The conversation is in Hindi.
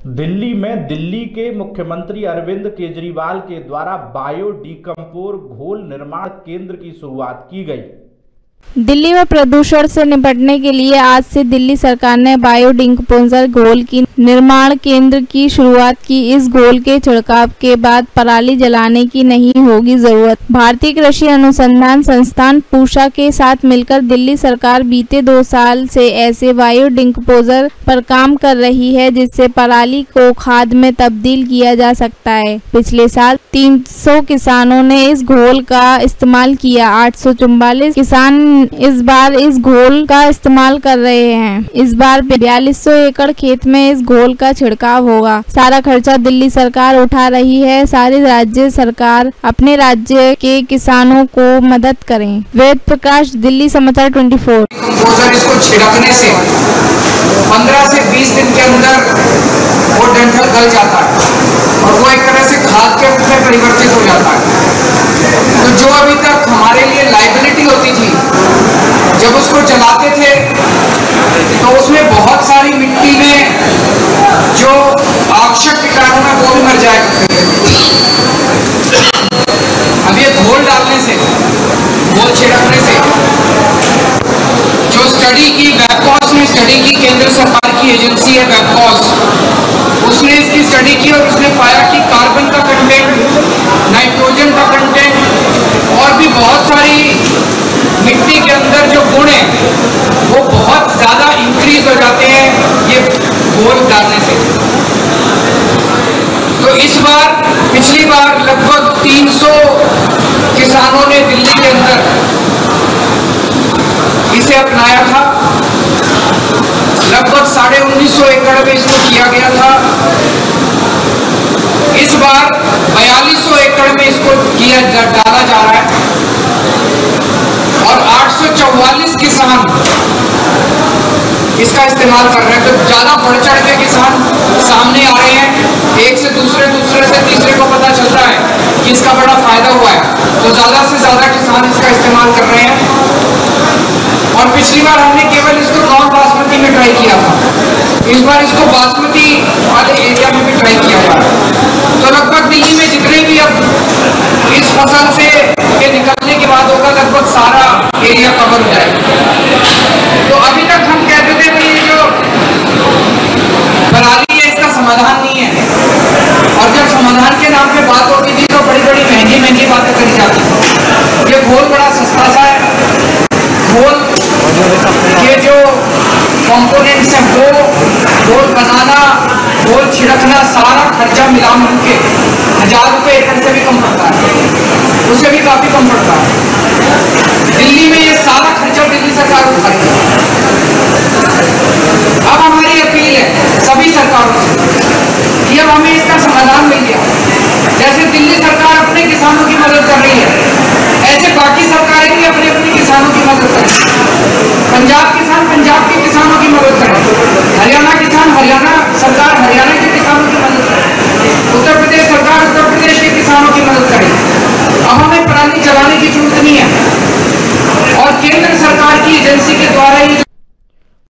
दिल्ली में दिल्ली के मुख्यमंत्री अरविंद केजरीवाल के द्वारा बायोडिकम्पोर घोल निर्माण केंद्र की शुरुआत की गई। दिल्ली में प्रदूषण से निपटने के लिए आज से दिल्ली सरकार ने बायोडिकम्पोजर घोल की निर्माण केंद्र की शुरुआत की। इस घोल के छिड़काव के बाद पराली जलाने की नहीं होगी जरूरत। भारतीय कृषि अनुसंधान संस्थान पूषा के साथ मिलकर दिल्ली सरकार बीते 2 साल से ऐसे बायोडिकम्पोजर पर काम कर रही है जिससे पराली को खाद में तब्दील किया जा सकता है। पिछले साल 300 किसानों ने इस घोल का इस्तेमाल किया। 844 किसान इस बार इस घोल का इस्तेमाल कर रहे हैं। इस बार 4200 एकड़ खेत में इस घोल का छिड़काव होगा। सारा खर्चा दिल्ली सरकार उठा रही है। सारी राज्य सरकार अपने राज्य के किसानों को मदद करें। वेद प्रकाश, दिल्ली समाचार 24। इसको छिड़कने से 15 से 20 दिन के अंदर वो डंठल गल जाता है और वो एक तरह से खाद के रूप में परिवर्तित हो जाता है। तो जो अभी तक हमारे लिए लायबिलिटी होती थी, जब उसको जलाते थे तो उसमें बहुत सारी मिट्टी में जो आवश्यक कीटाणु है वो भी मर जाया करते थे। अब ये घोल डालने से, घोल छिड़कने से, जो स्टडी की वेबकॉस ने स्टडी की, केंद्र सरकार की एजेंसी है वेबकॉस, उसने इसकी स्टडी की और उसने पाया कि कार्बन का कंटेंट, नाइट्रोजन का कंटेंट और भी बहुत सारी मिट्टी के अंदर जो गुण है वो बहुत ज्यादा इंक्रीज हो जाते हैं ये घोल डालने से। तो इस बार, पिछली बार लगभग 300 किसानों ने दिल्ली के अंदर इसे अपनाया था। लगभग 1950 एकड़ में इसको किया गया था। इस बार 4200 एकड़ में इसको डाला जा रहा है और 844 किसान इसका इस्तेमाल कर रहे हैं। तो ज्यादा बढ़ चढ़ के किसान सामने आ रहे हैं। एक से दूसरे से तीसरे को पता चलता है कि इसका बड़ा फायदा हुआ है, तो ज्यादा से ज्यादा किसान इसका इस्तेमाल कर रहे हैं। और पिछली बार हमने केवल इसको नॉन बासमती में ट्राई किया था, इस बार इसको बासमती वाले एरिया में भी ट्राई किया जा रहा है। तो लगभग दिल्ली में जितने भी अब इस फसल से के निकलने के बाद होगा, लगभग सारा एरिया कवर हो जाएगा। तो अभी तक हम कहते थे कि ये जो पराली है इसका समाधान नहीं है, और जब समाधान के नाम पे बात होती थी तो बड़ी बड़ी महंगी बातें करी जाती थी। ये घोल बड़ा सस्ता सा है। घोल के जो कंपोनेंट्स हैं वो घोल बनाना, घोल छिड़कना, सारा खर्चा मिला के 1000 रुपये एकड़ से भी कम पड़ता है, उससे भी काफी कम पड़ता है। दिल्ली में ये सारा खर्चा दिल्ली सरकार उठाती है। अब हमारी अपील है सभी सरकारों से कि अब हमें इसका समाधान मिल गया। जैसे दिल्ली सरकार अपने किसानों की मदद कर रही है, ऐसे बाकी सरकारें भी अपने किसानों की मदद करें। पंजाब किसान पंजाब के किसानों की मदद करें, हरियाणा किसान हरियाणा सरकार हरियाणा के किसानों की